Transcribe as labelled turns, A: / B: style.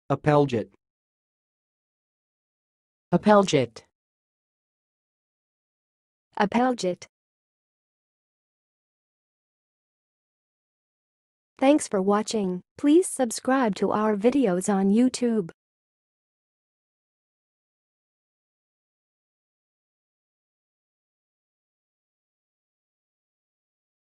A: Appelget.
B: Appelget.
C: Appelget. Thanks for watching. Please subscribe to our videos on YouTube.